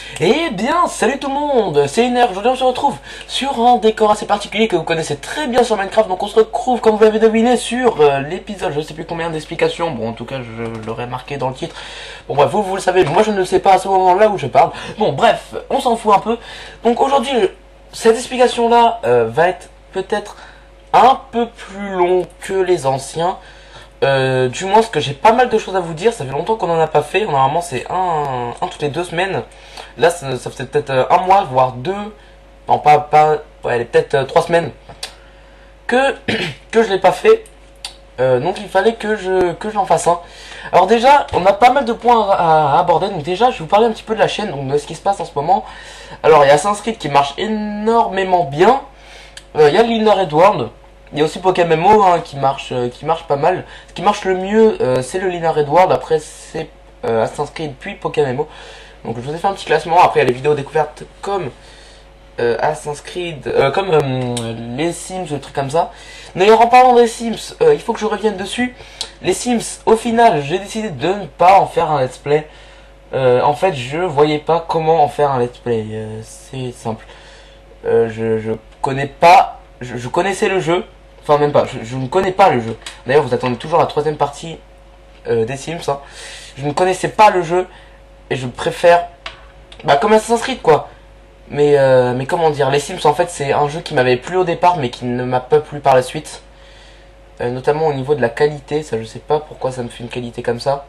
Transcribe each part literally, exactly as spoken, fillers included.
Eh bien, salut tout le monde, c'est Iner. Aujourd'hui on se retrouve sur un décor assez particulier que vous connaissez très bien sur Minecraft. Donc on se retrouve, comme vous l'avez deviné, sur euh, l'épisode, je ne sais plus combien d'explications. Bon, en tout cas, je l'aurais marqué dans le titre. Bon bref, vous, vous le savez, moi je ne le sais pas à ce moment-là où je parle. Bon bref, on s'en fout un peu. Donc aujourd'hui, cette explication-là euh, va être peut-être un peu plus long que les anciens. Euh, du moins, parce que j'ai pas mal de choses à vous dire. Ça fait longtemps qu'on en a pas fait. Normalement, c'est un, un toutes les deux semaines. Là, ça, ça faisait peut-être un mois, voire deux. Non, pas, pas, ouais, peut-être euh, trois semaines que que je l'ai pas fait. Euh, donc, il fallait que je que j'en fasse un. Alors déjà, on a pas mal de points à, à aborder. Donc déjà, je vais vous parler un petit peu de la chaîne, donc de ce qui se passe en ce moment. Alors, il y a Assassin's Creed qui marche énormément bien. Euh, Il y a Lunar Edward. Il y a aussi Pokémon hein, qui marche euh, qui marche pas mal. Ce qui marche le mieux, euh, c'est le Lunar Edward. Après, c'est euh, Assassin's Creed puis Pokémon. Donc, je vous ai fait un petit classement. Après, il y a les vidéos découvertes comme euh, Assassin's Creed, euh, comme euh, les Sims, des trucs comme ça. D'ailleurs, en parlant des Sims, euh, il faut que je revienne dessus. Les Sims, au final, j'ai décidé de ne pas en faire un let's play. Euh, en fait, je voyais pas comment en faire un let's play. Euh, c'est simple. Euh, je, je connais pas. Je, je connaissais le jeu. Enfin, même pas. Je, je ne connais pas le jeu. D'ailleurs, vous attendez toujours la troisième partie euh, des Sims. Hein. Je ne connaissais pas le jeu. Et je préfère. Bah, comme Assassin's Creed, quoi. Mais, euh, mais comment dire. Les Sims, en fait, c'est un jeu qui m'avait plu au départ. Mais qui ne m'a pas plu par la suite. Euh, notamment au niveau de la qualité. Ça, je sais pas pourquoi ça me fait une qualité comme ça.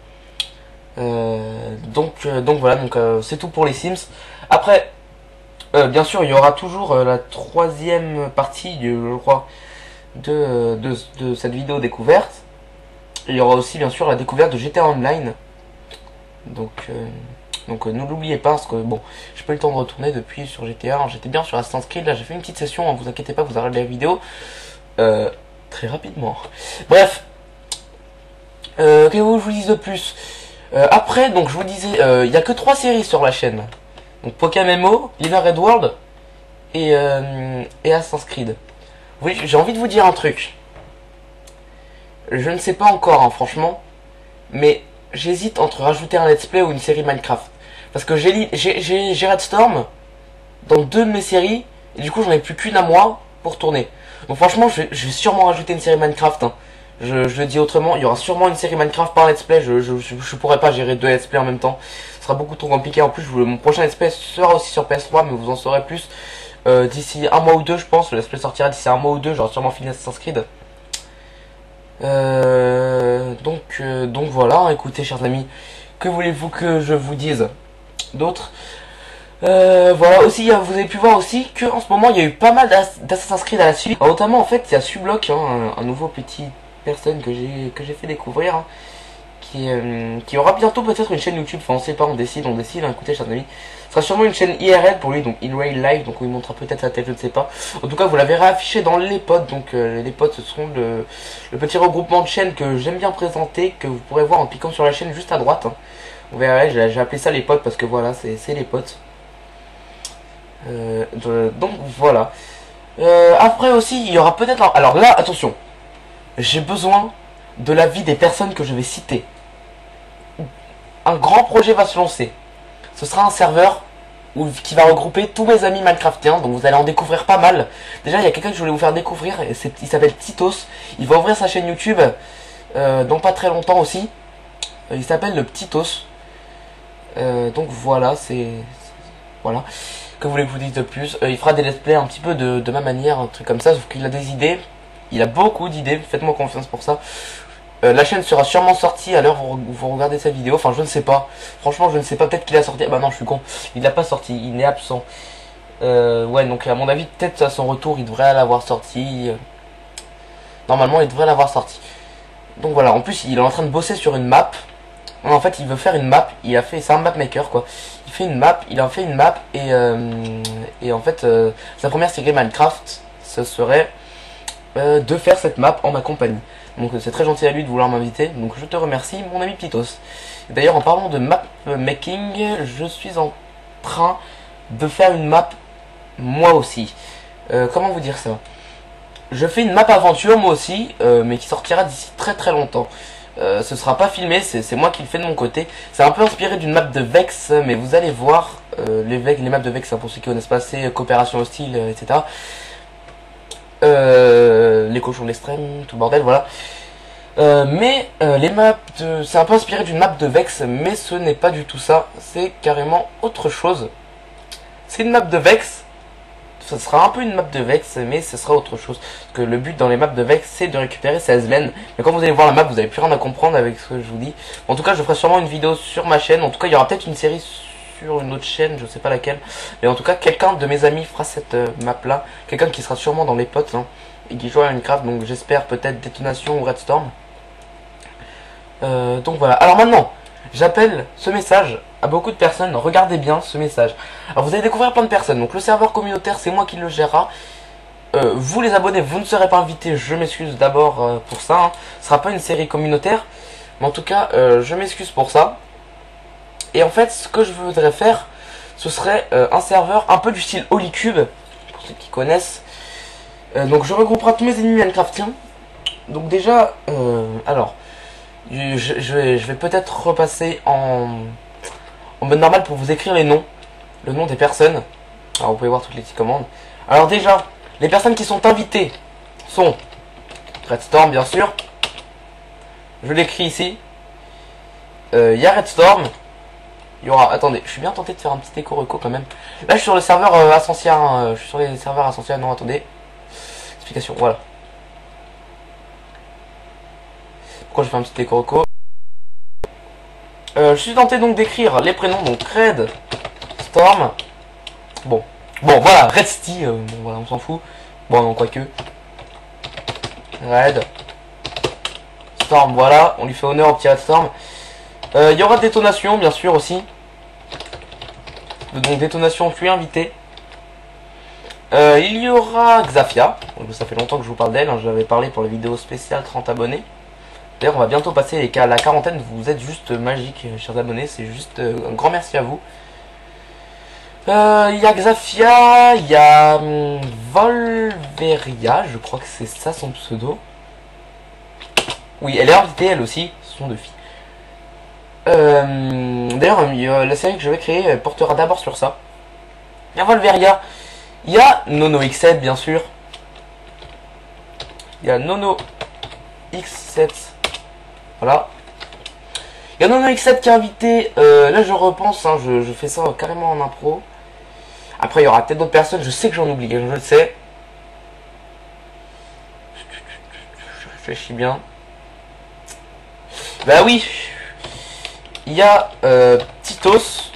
Euh, donc, euh, donc voilà. Donc, euh, c'est tout pour les Sims. Après. Euh, bien sûr, il y aura toujours euh, la troisième partie, je crois, de, de, de cette vidéo découverte. Il y aura aussi, bien sûr, la découverte de G T A Online. Donc, euh, donc euh, ne l'oubliez pas, parce que bon, j'ai pas eu le temps de retourner depuis sur G T A. J'étais bien sur Assassin's Creed, là j'ai fait une petite session, hein, vous inquiétez pas, vous aurez la vidéo euh, très rapidement. Bref, euh, que vous je vous dise de plus euh, après, donc je vous disais, euh, il n'y a que trois séries sur la chaîne. Donc Pokémon, Lunar Edward et, euh, et Assassin's Creed. Oui, j'ai envie de vous dire un truc. Je ne sais pas encore, hein, franchement. Mais j'hésite entre rajouter un let's play ou une série Minecraft. Parce que j'ai j'ai Red Storm dans deux de mes séries. Et du coup, j'en ai plus qu'une à moi pour tourner. Donc franchement, je vais, je vais sûrement rajouter une série Minecraft. Hein. Je, je le dis autrement, il y aura sûrement une série Minecraft par let's play. Je, je, je, je pourrais pas gérer deux let's play en même temps. Ce sera beaucoup trop compliqué. En plus, je, mon prochain let's play sera aussi sur P S trois, mais vous en saurez plus euh, d'ici un mois ou deux, je pense. Le let's play sortira d'ici un mois ou deux. J'aurai sûrement fini Assassin's Creed. Euh, donc, euh, donc voilà. Écoutez, chers amis, que voulez-vous que je vous dise d'autre? Euh, voilà, aussi, vous avez pu voir aussi que en ce moment il y a eu pas mal d'Assassin's Creed à la suite. Alors, notamment, en fait, il y a Sublock, hein, un, un nouveau petit personne que j'ai que j'ai fait découvrir, hein, qui euh, qui aura bientôt peut-être une chaîne YouTube. Enfin, on sait pas, on décide, on décide. Hein, écoutez, chers amis, ce sera sûrement une chaîne I R L pour lui, donc In Real Life, donc où il montrera peut-être sa tête, je ne sais pas. En tout cas, vous la verrez affichée dans les pods. Donc, euh, les pods, ce seront le, le petit regroupement de chaînes que j'aime bien présenter, que vous pourrez voir en cliquant sur la chaîne juste à droite. Hein. Vous verrez, j'ai appelé ça les pods parce que voilà, c'est les pods. Euh, de, donc voilà. Euh, après aussi, il y aura peut-être... Alors là, attention. J'ai besoin de l'avis des personnes que je vais citer. Un grand projet va se lancer. Ce sera un serveur où, qui va regrouper tous mes amis Minecraftiens. Donc vous allez en découvrir pas mal. Déjà, il y a quelqu'un que je voulais vous faire découvrir. Et il s'appelle Titos. Il va ouvrir sa chaîne YouTube euh, dans pas très longtemps aussi. Il s'appelle le Titos. Euh, donc voilà, c'est... Voilà. Que voulez que je vous dise de plus? euh, Il fera des let's play un petit peu de, de ma manière, un truc comme ça, sauf qu'il a des idées. Il a beaucoup d'idées, faites-moi confiance pour ça. Euh, la chaîne sera sûrement sortie à l'heure où vous regardez cette vidéo. Enfin, je ne sais pas. Franchement, je ne sais pas. Peut-être qu'il a sorti. Ah bah non, je suis con. Il n'a pas sorti. Il est absent. Euh, ouais, donc à mon avis, peut-être à son retour, il devrait l'avoir sorti. Normalement, il devrait l'avoir sorti. Donc voilà. En plus, il est en train de bosser sur une map. En fait, il veut faire une map. Il a fait. C'est un map maker, quoi. Il fait une map. Il a fait une map et euh, et en fait, euh, sa première série Minecraft, ce serait euh, de faire cette map en ma compagnie. Donc c'est très gentil à lui de vouloir m'inviter. Donc je te remercie, mon ami Pitos. D'ailleurs, en parlant de map making, je suis en train de faire une map moi aussi. Euh, comment vous dire ça? Je fais une map aventure moi aussi, euh, mais qui sortira d'ici très très longtemps. Euh, ce sera pas filmé, c'est moi qui le fais de mon côté. C'est un peu inspiré d'une map de Vex, mais vous allez voir, euh, les, Vex, les maps de Vex, hein, pour ceux qui connaissent pas, c'est coopération hostile, euh, et cetera. Euh, les cochons de l'extrême, tout le bordel, voilà. Euh, mais euh, les maps de... c'est un peu inspiré d'une map de Vex, mais ce n'est pas du tout ça. C'est carrément autre chose. C'est une map de Vex. Ce sera un peu une map de Vex, mais ce sera autre chose. Parce que le but dans les maps de Vex, c'est de récupérer ses Asmen. Mais quand vous allez voir la map, vous n'avez plus rien à comprendre avec ce que je vous dis. En tout cas, je ferai sûrement une vidéo sur ma chaîne. En tout cas, il y aura peut-être une série sur une autre chaîne, je sais pas laquelle. Mais en tout cas, quelqu'un de mes amis fera cette euh, map-là. Quelqu'un qui sera sûrement dans les potes, hein, et qui joue à Minecraft. Donc j'espère peut-être Détonation ou Redstorm. Euh, donc voilà. Alors maintenant, j'appelle ce message à beaucoup de personnes. Regardez bien ce message. Alors vous allez découvrir plein de personnes. Donc le serveur communautaire, c'est moi qui le gérera. Euh, vous les abonnés, vous ne serez pas invités. Je m'excuse d'abord euh, pour ça. Hein. Ce sera pas une série communautaire. Mais en tout cas, euh, je m'excuse pour ça. Et en fait, ce que je voudrais faire, ce serait euh, un serveur un peu du style Holycube. Pour ceux qui connaissent. Euh, donc je regrouperai tous mes ennemis Minecraftiens. Donc déjà, euh, alors... Je, je vais, je vais peut-être repasser en, en mode normal pour vous écrire les noms. Le nom des personnes. Alors vous pouvez voir toutes les petites commandes. Alors déjà, les personnes qui sont invitées sont Redstorm bien sûr. Je l'écris ici. Il euh, y a Redstorm. Il y aura... Attendez, je suis bien tenté de faire un petit écho reco quand même. Là je suis sur le serveur euh, Ascensia. Hein, je suis sur les serveurs Ascensia. Non attendez. Explication, voilà. Pourquoi je fais un petit écho reco euh, Je suis tenté donc d'écrire les prénoms, donc Red, Storm. Bon, bon voilà, Redsty, euh, bon voilà, on s'en fout. Bon non, quoique. Red, Storm, voilà, on lui fait honneur au petit Red Storm. Il euh, y aura Détonation, bien sûr aussi. Donc Détonation, je suis invité. Euh, il y aura Xafia, donc, ça fait longtemps que je vous parle d'elle, hein, je l'avais parlé pour la vidéo spéciale trente abonnés. D'ailleurs, on va bientôt passer à la quarantaine. Vous êtes juste magiques, chers abonnés. C'est juste euh, un grand merci à vous. Il euh, y a Xafia, il y a hum, Volveria, je crois que c'est ça son pseudo. Oui, elle est invitée, elle aussi. Ce sont deux filles. Euh, D'ailleurs, la série que je vais créer portera d'abord sur ça. Il y a Volveria. Il y a Nono X sept, bien sûr. Il y a Nono X sept. Voilà. Il y a Nono X sept qui est invité. Euh, là, je repense. Hein, je, je fais ça carrément en impro. Après, il y aura peut-être d'autres personnes. Je sais que j'en oublie. Je le sais. Je réfléchis bien. Bah oui. Il y a euh, Titos.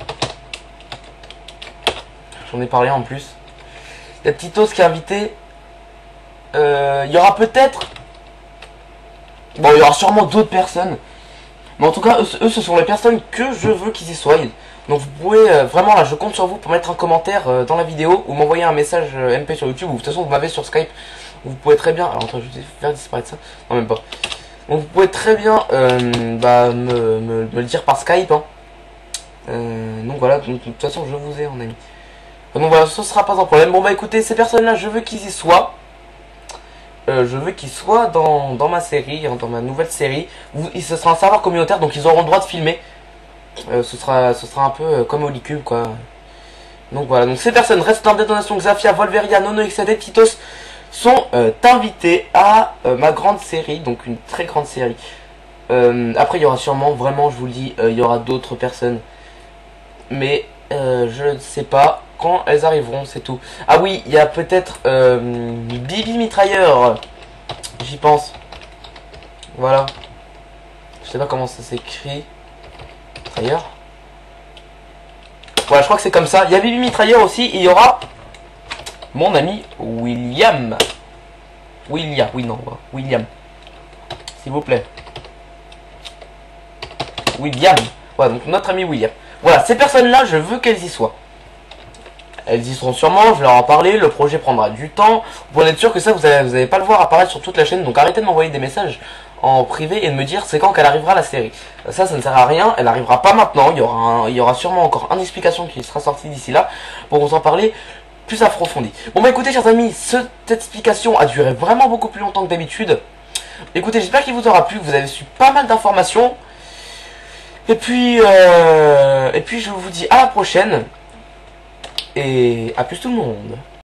J'en ai parlé en plus. Il y a Titos qui est invité. Euh, il y aura peut-être... Bon, il y aura sûrement d'autres personnes. Mais en tout cas, eux, eux, ce sont les personnes que je veux qu'ils y soient. Donc vous pouvez, euh, vraiment, là, je compte sur vous pour mettre un commentaire euh, dans la vidéo. Ou m'envoyer un message euh, M P sur YouTube. Ou de toute façon, vous m'avez sur Skype. Vous pouvez très bien... Alors, attends, je vais faire disparaître ça. Non, même pas. Donc vous pouvez très bien euh, bah, me, me, me le dire par Skype. Hein. Euh, donc voilà, donc, de toute façon, je vous ai en ami. Donc voilà, ce sera pas un problème. Bon bah écoutez, ces personnes-là, je veux qu'ils y soient. Euh, je veux qu'ils soient dans, dans ma série, hein, dans ma nouvelle série. Vous, ce sera un serveur communautaire, donc ils auront le droit de filmer. Euh, ce sera ce sera un peu euh, comme Holycube, quoi. Donc voilà, donc ces personnes, Redstorm, Détonation, Xafia, Volveria, Nono X sept et Titos sont euh, invités à euh, ma grande série, donc une très grande série. Euh, après, il y aura sûrement, vraiment, je vous le dis, euh, il y aura d'autres personnes. Mais euh, je ne sais pas quand elles arriveront, c'est tout. Ah oui, il y a peut-être euh, Bibi Mitrailleur. J'y pense. Voilà. Je sais pas comment ça s'écrit. Mitrailleur. Voilà, je crois que c'est comme ça. Il y a Bibi Mitrailleur aussi. Et il y aura mon ami William. William, oui non, William. S'il vous plaît. William. Voilà, donc notre ami William. Voilà, ces personnes-là, je veux qu'elles y soient. Elles y seront sûrement, je leur en parler, le projet prendra du temps. Vous pouvez être sûr que ça, vous n'allez vous allez pas le voir apparaître sur toute la chaîne. Donc arrêtez de m'envoyer des messages en privé et de me dire c'est quand qu'elle arrivera la série. Ça, ça ne sert à rien, elle arrivera pas maintenant. Il y aura, un, il y aura sûrement encore une explication qui sera sortie d'ici là pour vous en parler plus approfondie. Bon bah écoutez chers amis, cette explication a duré vraiment beaucoup plus longtemps que d'habitude. Écoutez, j'espère qu'il vous aura plu, que vous avez su pas mal d'informations. Et puis, euh, et puis je vous dis à la prochaine. Et à plus tout le monde.